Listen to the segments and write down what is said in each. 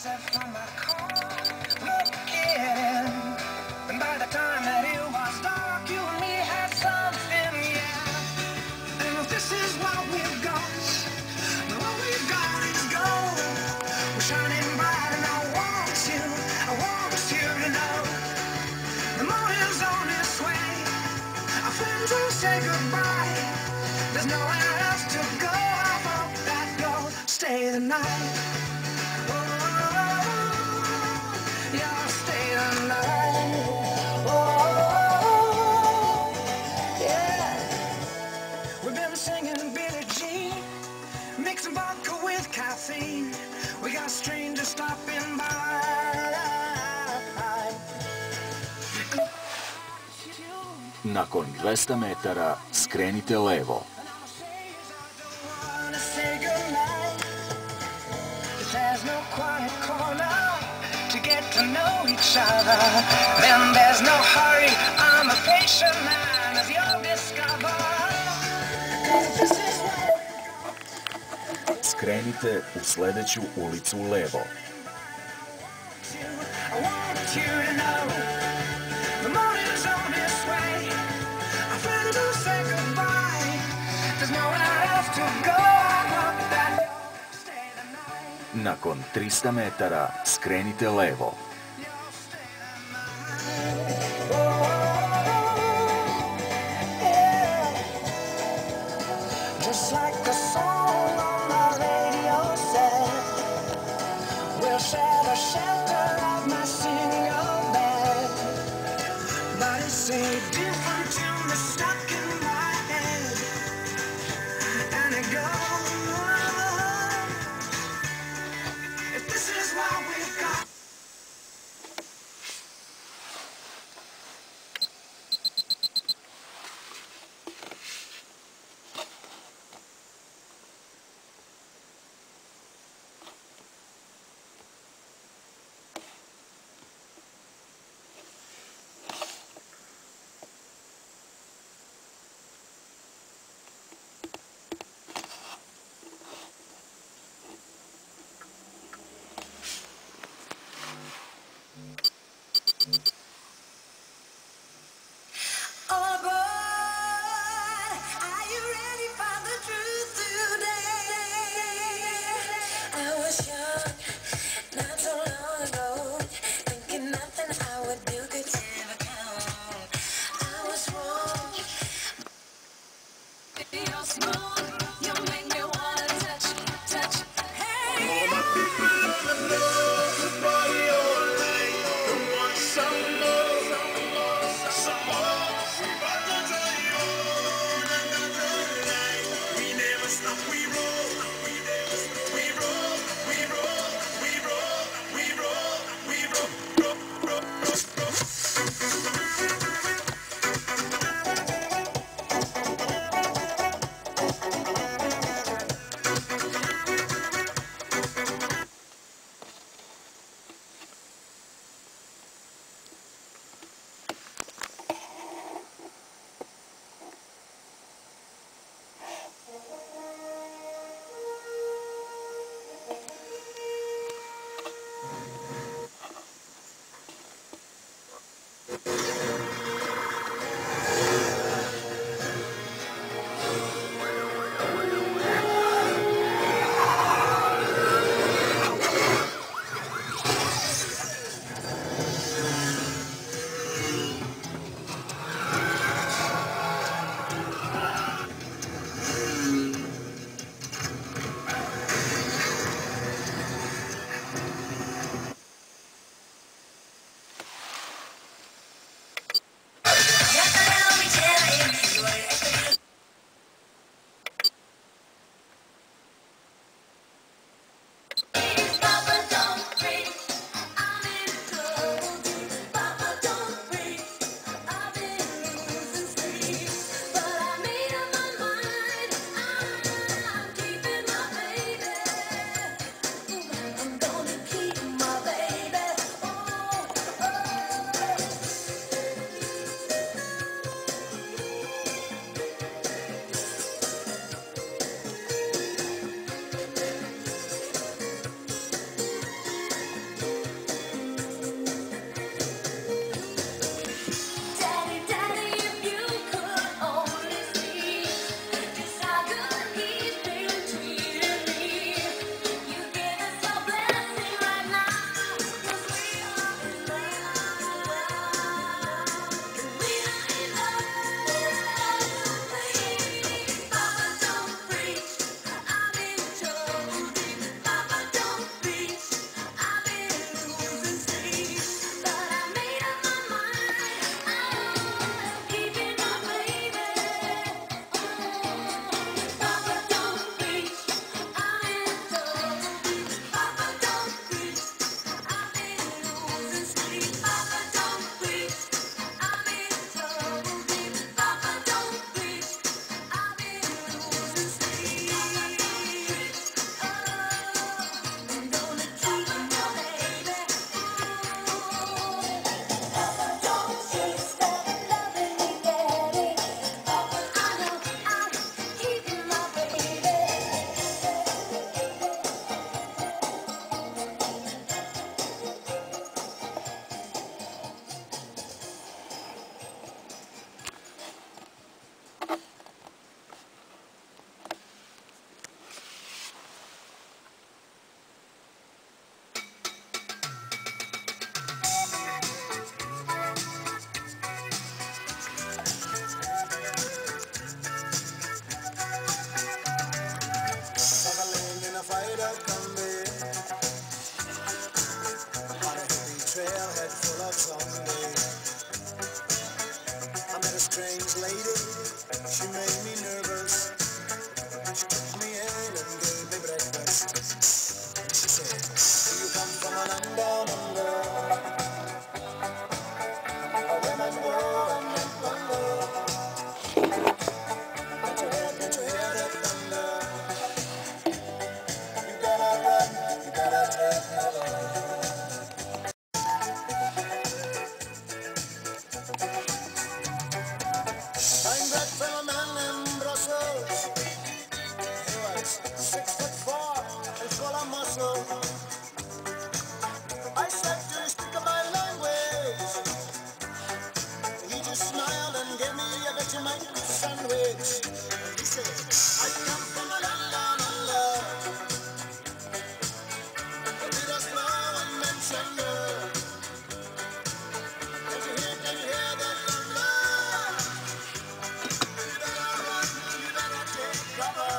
sunset from my car, looking in. And by the time that it was dark, you and me had something, yeah. And this is what we've got. What we've got is gold. We're shining bright, and I want you to know. The morning's on its way. Our friends will say goodbye. There's nowhere else to go. I hope that you'll stay the night. Mixing vodka with caffeine. We got strangers stopping by. Nakon 200 metara skrenite levo. There's no quiet corner to get to know each other. Then there's no hurry. I'm a patient man, as you'll discover. Skrenite u sledeću ulicu levo. Nakon 300 metara skrenite levo. Just like the song on the radio said, we'll share the shelter of my single bed. But it's a different tune stuck in my head, and it goes, if this is what we've got. lady, she made me nervous. She took me in and gave me breakfast. She said, do you come from a land down under? A women go and men wonder. Can't you hear the thunder? You gotta run, you gotta take cover. I'm back from a man in Brussels. He was 6'4" and full of muscle. I said, do you speak my language? He just smiled and gave me a Vegemite sandwich. He said, I come from a land down under. The leaders blow and men thunder. Can you hear the thunder? You better run, you better take cover.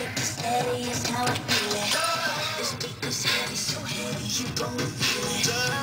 Steady is how I feel it. This beat is heavy, so heavy, you gon' feel it.